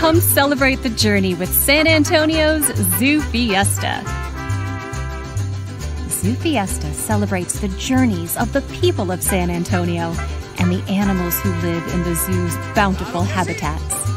Come celebrate the journey with San Antonio's Zoo Fiesta. Zoo Fiesta celebrates the journeys of the people of San Antonio and the animals who live in the zoo's bountiful habitats.